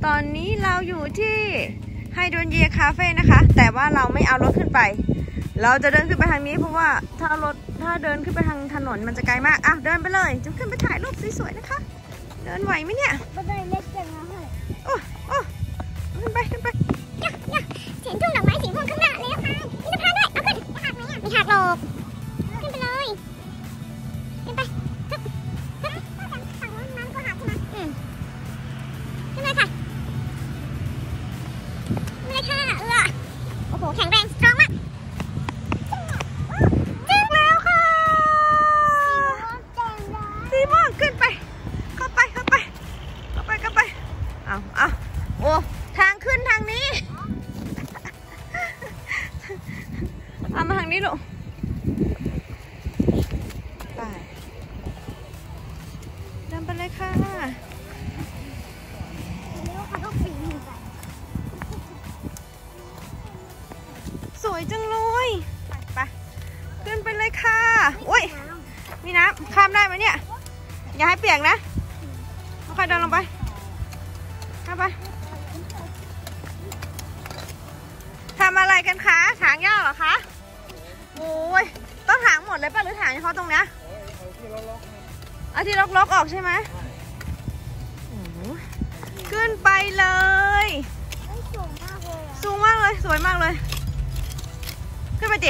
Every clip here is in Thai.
ตอนนี้เราอยู่ที่ไฮโดรเยียคาเฟ่นะคะแต่ว่าเราไม่เอารถขึ้นไปเราจะเดินขึ้นไปทางนี้เพราะว่าถ้าเดินขึ้นไปทางถนนมันจะไกลมากอ่ะเดินไปเลยจะขึ้นไปถ่ายรูปสวยๆนะคะเดินไหวไหมเนี่ยบันไดเล็กจังนะโอ้ขึ้นไปเนี่ยเห็นทุ่งดอกไม้สีม่วงข้างหน้าเลยค่ะมีสะพานด้วยเอาขึ้นหักไหมไม่หักหรอกขึ้นไปเลยขึ้นไปฝั่งนู้นน้ำก็หักใช่ไหมขึ้นเลยค่ะขึ้นเลยค่ะโอ้โหแข็งแรงสตรองมากถึงแล้วค่ะสีม่วงขึ้นไปเข้าไปเอาโอ้ทางขึ้นทางนี้เอามาทางนี้ลูกไปเดินไปเลยค่ะสวยจังเลยไปขึ้นไปเลยค่ะโอ้ยมีน้ำข้ามได้ไหมเนี่ยอย่าให้เปียกนะค่อยๆเดินลงไปข้ามไปทำอะไรกันคะถางหญ้าเหรอคะโอ้ยต้องถางหมดเลยป่ะหรือถางเฉพาะตรงเนี้ยเอาที่ล็อกๆออกใช่ไหมขึ้นไปเลยสูงมากเลยสวยมากเลยขึ้นไปดิ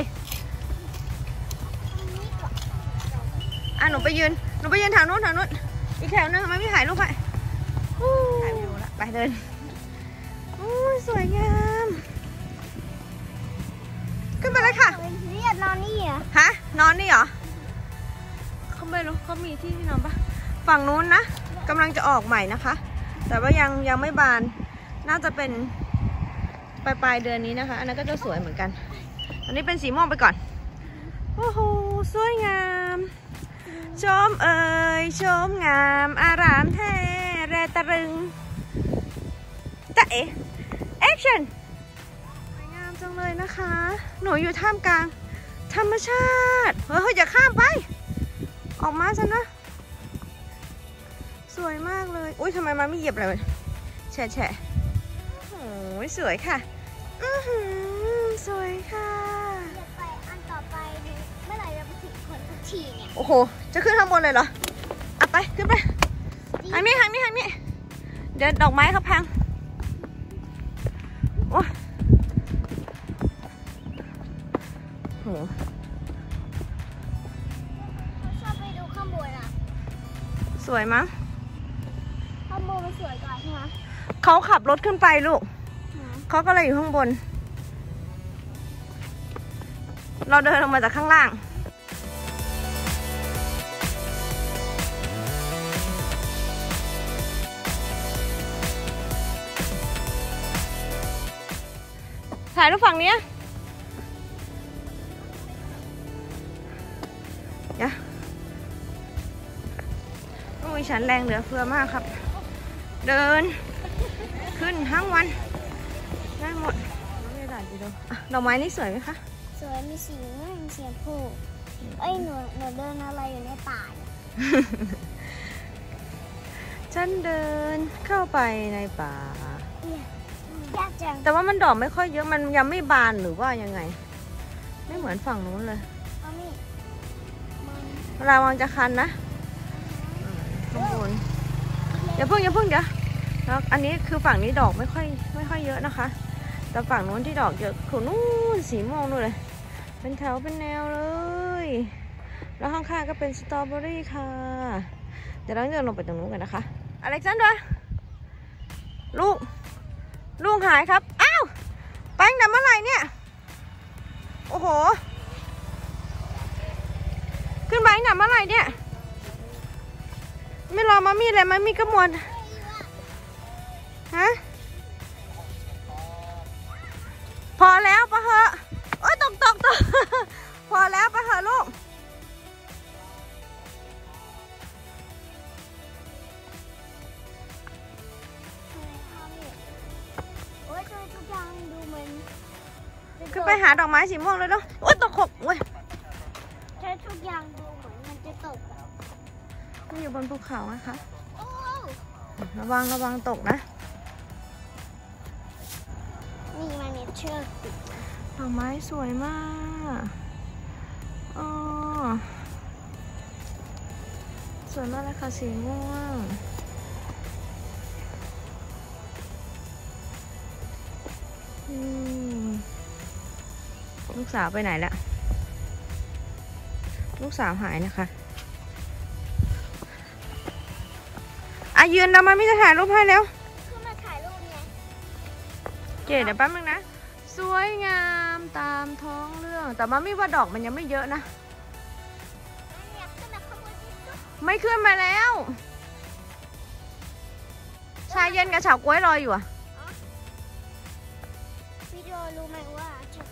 หนูไปยืนทางนู้นอีกแถวนึงไม่มีถ่ายรูปให้ถ่ายวิวละไปเดินสวยงามขึ้นมาเลยค่ะนี่นอนนี่เหรอฮะนอนนี่เหรอเขาไม่รู้เขามีที่นอนปะฝั่งนู้นนะกำลังจะออกใหม่นะคะแต่ว่ายังไม่บานน่าจะเป็นปลายเดือนนี้นะคะอันนั้นก็จะสวยเหมือนกันอันนี้เป็นสีม่วงไปก่อนโอ้โหสวยงามชมชมงามอารามแท้แรตะรึงตะเอแอคชั่นสวยงามจังเลยนะคะหนูอยู่ท่ามกลางธรรมชาติเฮ้ยอย่าข้ามไปออกมาซะนะสวยมากเลยอุ้ยทำไมมันไม่เหยียบเลยแฉะโอ้ยสวยค่ะสวยค่ะไปอันต่อไปเมื่อไหร่เราไปถึงคนทุกทีเนี่ยโอ้โหจะขึ้นข้างบนเลยเหรออ่ะไปขึ้นไปทางนี้เดี๋ยวดอกไม้เขาพังโอ้โหชอบไปดูข้างบนอ่ะสวยมั้งข้างบนมันสวยกว่าใช่ไหมเขาขับรถขึ้นไปลูกเขาก็เลยอยู่ข้างบนเราเดินลงมาจากข้างล่างถ่ายรูปฝั่งนี้โอ้ยฉันแรงเหลือเฟือมากครับเดินขึ้นทั้งวันได้หมดไม่ได้ดีดูดอกไม้นี่สวยไหมคะสวยมีสีม่วงสีชมพูหนูเดินอะไรอยู่ในป่าฉันเดินเข้าไปในป่ายากจังแต่ว่ามันดอกไม่ค่อยเยอะมันยังไม่บานหรือว่ายังไงไม่เหมือนฝั่งนู้นเลยระวังจะคันนะข้างบนอย่าเพิ่งเดี๋ยวแล้วอันนี้คือฝั่งนี้ดอกไม่ค่อยเยอะนะคะแต่ฝั่งนู้นที่ดอกเยอะคือนู้นสีม่วงนู่นเลยเป็นแถวเป็นแนวเลยแล้วข้างๆก็เป็นสตรอเบอรี่ค่ะเดี๋ยวเราเดินลงไปตรงนู้นกันนะคะอเล็กซานดราลูกหายครับอ้าวไปตั้งแต่เมื่อไหร่เนี่ยโอ้โหขึ้นไปตั้งแต่เมื่อไหร่เนี่ยไม่รอมามี่เลยมามี่ก็มวนฮะพอแล้วปะเหอะโอ๊ยตกพอแล้วปะเหอะลูกขึ้นไปหาดอกไม้สีม่วงเลยเนาะโอ๊ยตกหกเว้ยใช้ทุกอย่างดูเหมือนมันจะตกมันอยู่บนภูเขานะคะระวังตกนะเชือกติดดอกไม้สวยมากอ๋อสวยมากเลยค่ะสีม่วงลูกสาวไปไหนแล้วลูกสาวหายนะคะยืนแล้วมันไม่จะถ่ายรูปให้แล้วคือมาถ่ายรูปไงเก๋เดี๋ยวแป๊บนึงนะสวยงามตามท้องเรื่องแต่มันไม่ว่าดอกมันยังไม่เยอะนะอยากขึ้นมาขโมยที่สุดไม่ขึ้นมาแล้วชาเย็นกับเฉาก๊วยรออยู่อะวิดีโอรู้ไหมว่า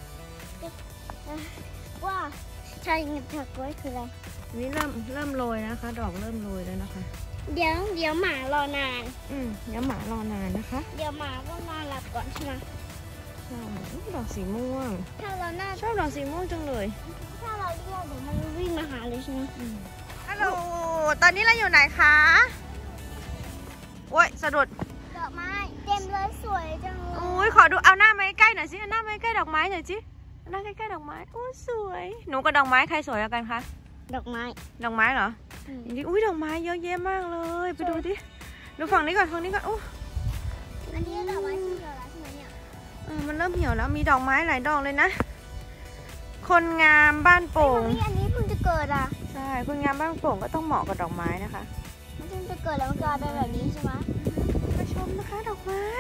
ชายเงินถักไว้คืออะไรนี่เริ่มโรยนะคะ ดอกเริ่มโรยแล้วนะคะเดี๋ยวหมารอนานเดี๋ยวหมารอนานนะคะเดี๋ยวหมาก็นอนหลับก่อนใช่ไหมใช่ดอกสีม่วงถ้าเราหน้าชอบดอกสีม่วงจังเลยถ้าเราเรียกเดี๋ยวมันวิ่งมาหาเลยใช่ไหมฮัลโหลตอนนี้เราอยู่ไหนคะโอ้ยสะดุดดอกไม้เต็มเลยสวยจังเลยอุ้ยขอดูเอาหน้ามาใกล้หน่อยสิเอาหน้ามาใกล้ดอกไม้หน่อยสิเอาหน้าใกล้ๆดอกไม้โอ้สวยหนูกับดอกไม้ใครสวยกว่ากันคะดอกไม้ดอกไม้เหรอจริงๆอุ้ยดอกไม้เยอะแยะมากเลยไปดูดิดูฝั่งนี้ก่อนฝั่งนี้ก่อนโอ้อันนี้ดอกไม้ที่เดียวแล้วใช่ไหมเนี่ยมันเริ่มเหี่ยวแล้วมีดอกไม้หลายดอกเลยนะคนงามบ้านโป่งอันนี้เพิ่งจะเกิดอ่ะใช่คนงามบ้านโป่งก็ต้องเหมาะกับดอกไม้นะคะมันเพิ่งจะเกิดแล้วมันกลายเป็นแบบนี้ใช่ไหมมาชมนะคะดอกไม้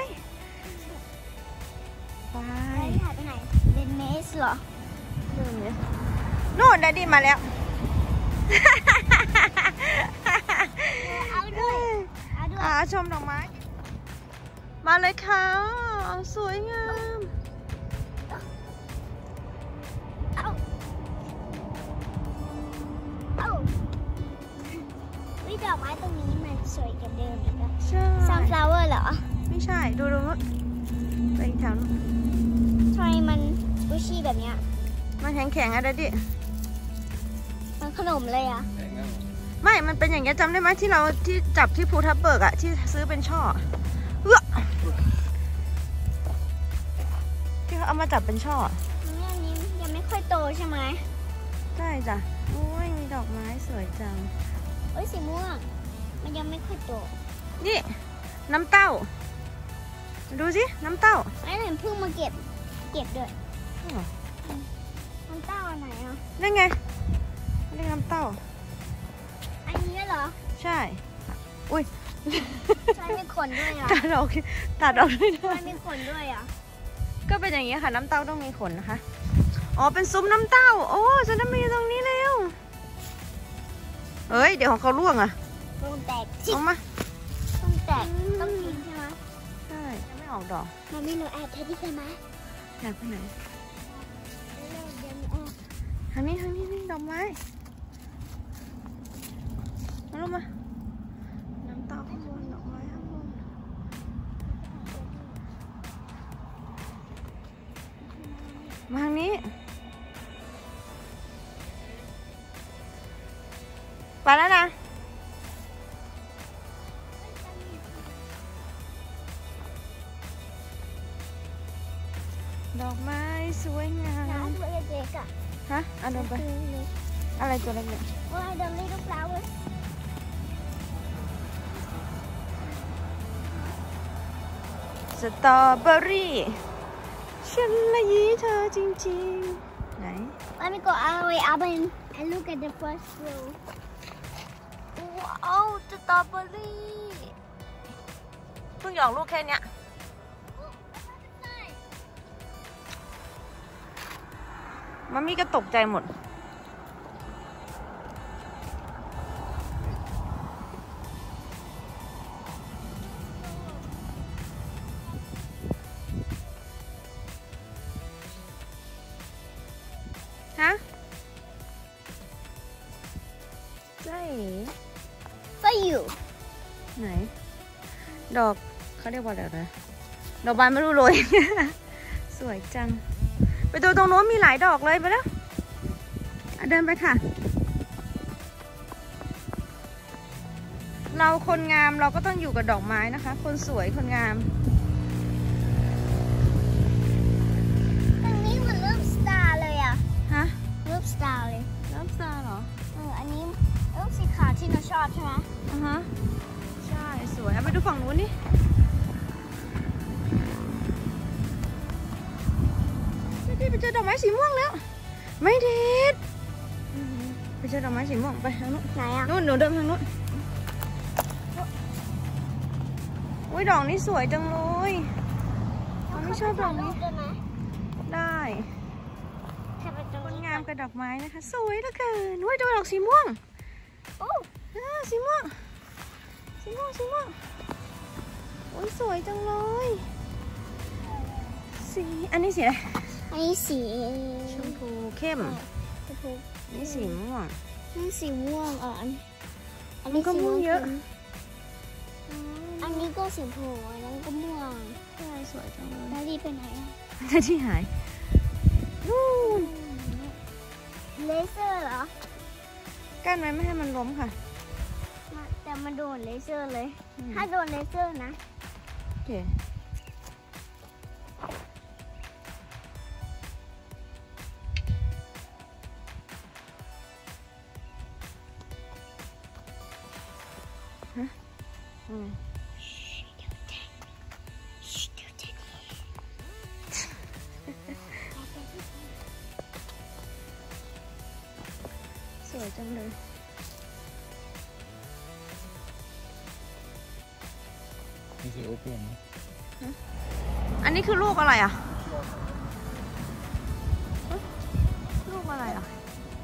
ไปถ่ายไปไหนเดนเมสเหรอนู่นได้ดินมาแล้วเอาด้วยเอาด้วยชมดอกไม้มาเลยค่ะสวยงามวิดอกไม้ตรงนี้มันสวยกันเดิมอีกแล้วใช่ sunflower เหรอไม่ใช่ดูนู้นไปอีกแถวนู้นทำไมมันบุชี่แบบเนี้ยมันแข็งๆอะดิมันขนมเลยอ่ะไม่มันเป็นอย่างเงี้ยจำได้ไหมที่เราที่จับที่ภูทับเบิกอะที่ซื้อเป็นช่อที่เขาเอามาจับเป็นช่ออันนี้ยังไม่ค่อยโตใช่ไหมใช่จ้ะโอ้ยมีดอกไม้สวยจังเอ้ยสีม่วงมันยังไม่ค่อยโตนี่น้ำเต้าดูสิน้ำเต้าไอ้เห็นเพิ่งมาเก็บด้วยอ้าวน้ำเต้าอันไหนอ่ะนั่นไงเรียกน้ำเต้าอันนี้เหรอใช่อุ้ยใช่มีขนด้วยอ่ะตัดออกด้วยนะใช่มีขนด้วยอ่ะก็เป็นอย่างนี้ค่ะน้ำเต้าต้องมีขนนะคะอ๋อเป็นซุ้มน้ำเต้าโอ้ฉันจะมีตรงนี้แล้วเฮ้ยเดี๋ยวของเขาล่วงอะต้องแตกเอามาต้องแตกต้องทิ้งใช่ไหมใช่ยังไม่ออกดอกมันไม่หนูแอบเธอที่เคยไหมอยากไปไหนเดี๋ยวหนูแอบทางนี้นี่ดอกไม้มาลงมาน้ำเต้าข้างบนดอกไม้ข้างบนมาทางนี้ไปแล้วนะดอกไม้สวยงามน้ำตัวเล็กๆอ่ะฮะเอาเดินไปอะไรตัวเล็กว่าเดิน little flowers ๆสตรอเบอรี่ฉันละยีเธอจริงๆไหน Let me go all the way up and look at the first row ว้าวสตรอเบอรี่เพิ่งหยอกลูกแค่เนี้ยมัมมี่ก็ตกใจหมดฮะใช่ For you ไหน ดอกเขาเรียกว่าอะไรนะดอกบานไม่รู้โรย สวยจัง ไปดูตรงโน้นมีหลายดอกเลยไปแล้วเดินไปค่ะ เราคนงามเราก็ต้องอยู่กับดอกไม้นะคะ คนสวยคนงามที่เราชอบใช่ไหมใช่สวยเอาไปดูฝั่งนู้นดินี่ไปเจอดอกไม้สีม่วงแล้วไม่เด็ดไปเจอดอกไม้สีม่วงไปทางนู้นไหนอ่ะนู้นหนูเดินทางนู้นอุ้ยดอกนี้สวยจังเลยเราไม่ชอบดอกนี้ได้คนงามกับดอกไม้นะคะสวยเหลือเกินอุ้ยดอกสีม่วงโอ้สีม่วงอุ้ยสวยจังเลยสีอันนี้สีอะไรอันนี้สีชมพูเข้มนี่สีม่วงนี่สีม่วงอันนี้ก็ม่วงเยอะอันนี้ก็สีชมพูอันนั้นก็ม่วงใช่สวยจังเลยแล้วดีไปไหนอ่ะที่หายนู่นเลเซอร์เหรอกั้นไว้ไม่ให้มันล้มค่ะแต่มันโดนเลเซอร์เลยถ้าโดนเลเซอร์นะโอเคสวยจังเลยนี่สีโอเปียนอันนี้คือลูกอะไรอ่ะลูกอะไรอ่ะ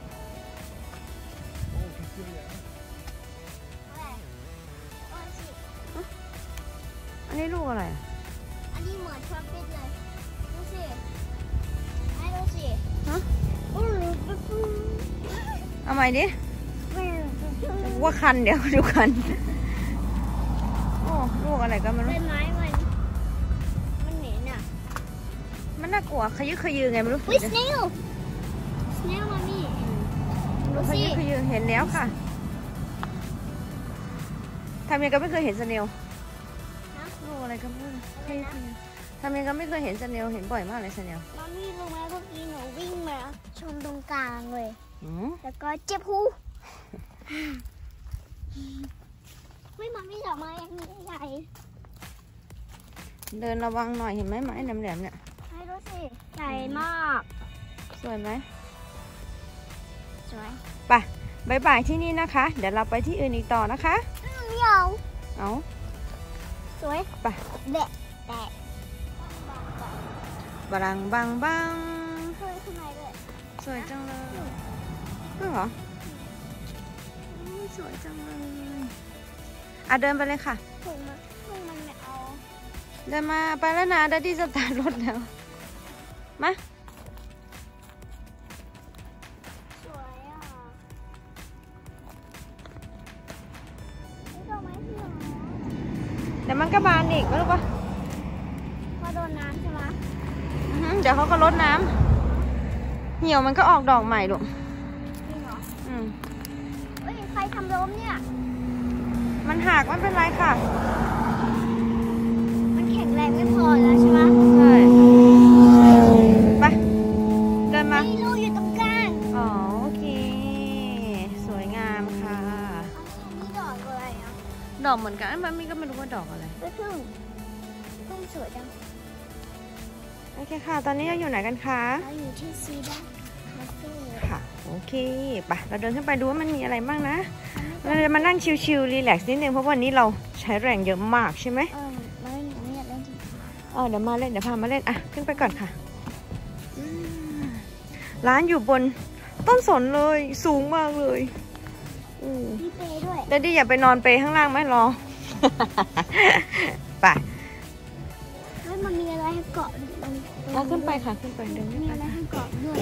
อันนี้ลูกอะไรอ่ะอันนี้เหมือนทรัมเป็ตเลยดูสิให้ดูสิเอาใหม่ดิว่าคันเดี๋ยวดูคันโอ้ลูกอะไรก็ไม่รู้ใบไม้มันเหม็นอ่ะมันน่ากลัวขยือไงไม่รู้วิสเนลมามี่ดูสิขยือเห็นแล้วค่ะทำยังก็ไม่เคยเห็นสเนลลูกอะไรก็ไม่รู้ทำยังก็ไม่เคยเห็นสเนลเห็นบ่อยมากเลยสเนลมามี่รู้ไหมเมื่อกี้หนูวิ่งมาชนตรงกลางเลยแล้วก็เจ็บหูไม่มาไม่ดอกไม้ยังใหญ่เดินระวังหน่อยเห็นไหมไม้แหลมๆเนี่ยให้ดูสิใหญ่มากสวยไหมสวยไปบายบายที่นี่นะคะเดี๋ยวเราไปที่อื่นอีกต่อนะคะไม่เอาสวยไปแดะบารังบังสวยข้างในด้วยสวยจังเลยเหรอสวยจังเลยเดินไปเลยค่ะถึงมันไม่เอาเดินมาไปแล้วนะดัดดี้สตาร์ทรถแล้วมาสวยอ่ะนี่ดอกไม้ที่หรอเดี๋ยวมันก็บานอีกไม่รู้ปะพอโดนน้ำใช่ไหมเดี๋ยวเขาก็ลดน้ำเหี่ยวมันก็ออกดอกใหม่ลูกจริงเหรอเฮ้ยใครทำล้มเนี่ยมันหักไม่เป็นไรค่ะมันแข็งแรงไม่พอแล้วใช่ไหมใช่ไปเดินมามีรูอยู่ตรงกลางโอเคสวยงามค่ะนี่ดอกอะไรอ่ะดอกเหมือนกันมันก็ไม่รู้ว่าดอกอะไรพึ่งสวยจังโอเคค่ะตอนนี้เราอยู่ไหนกันคะเราอยู่ที่ซีดาคาเฟ่ค่ะโอเคไปเราเดินขึ้นไปดูว่ามันมีอะไรบ้างนะเราจะมานั่งชิลๆรีแลกซ์นิดนึงเพราะวันนี้เราใช้แรงเยอะมากใช่ไหมมาเล่นอยากเล่นเดี๋ยวมาเล่นเดี๋ยวพามาเล่นขึ้นไปก่อนค่ะร้านอยู่บนต้นสนเลยสูงมากเลยมีเปย์ด้วยแต่ดิอย่าไปนอนเปย์ข้างล่างไหมรอไปมันมีอะไรให้เกาะขึ้นไปค่ะขึ้นไปเดินขึ้นไปมีอะไรให้เกาะด้วย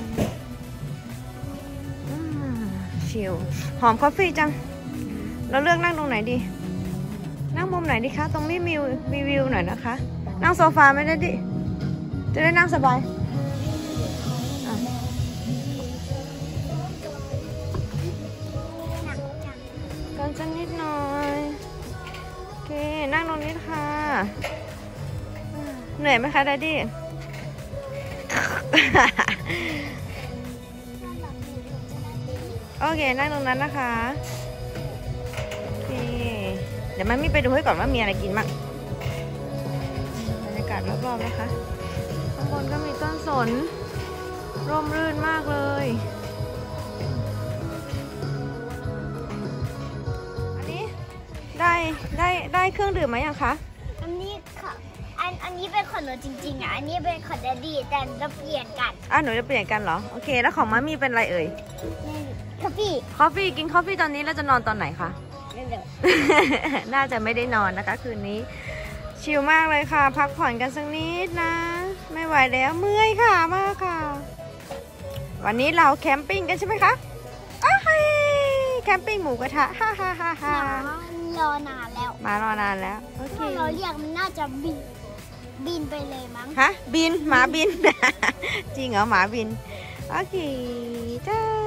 ชิลหอมคอฟฟี่จังเราเลือกนั่งตรงไหนดีนั่งมุมไหนดีคะตรงนี้มีวิวหน่อยนะคะนั่งโซฟาไม่ได้ดิจะได้นั่งสบายกันสักนิดหน่อยโอเคนั่งตรงนี้ค่ะเหนื่อยไหมคะดัดดี้โอเคนั่งตรงนั้นนะคะเดี๋ยวมันมีไปดูให้ก่อนว่ามีอะไรกินบ้างบรรยากาศรอบๆนะคะข้างบนก็มีต้นสนร่มรื่นมากเลยอันนี้ได้เครื่องดื่มไหมยังคะอันนี้ค่ะอันนี้เป็นของหนูจริงๆอ่ะอันนี้เป็นของแดดดี้แต่เราเปลี่ยนกันหนูจะเปลี่ยนกันเหรอโอเคแล้วของมามีเป็นอะไรเอ่ยนี่คอฟฟี่คอฟฟี่กินคอฟฟี่ตอนนี้แล้วจะนอนตอนไหนคะเดี๋ยวน่าจะไม่ได้นอนนะคะคืนนี้ชิลมากเลยค่ะ พักผ่อนกันสักนิดนะ ไม่ไหวแล้วเมื่อยค่ะมากค่ะ วันนี้เราแคมปิ้งกันใช่ไหมคะอ้าวแคมปิ้งหมูกระทะฮ่าฮ่าฮ่าหฮ่ามารอนานแล้วมารอนานแล้วโอเคถ้าเราเรียกมันน่าจะบินไปเลยมั้งฮะบินหมาบิน จริงเหรอหมาบินโอเคจ้า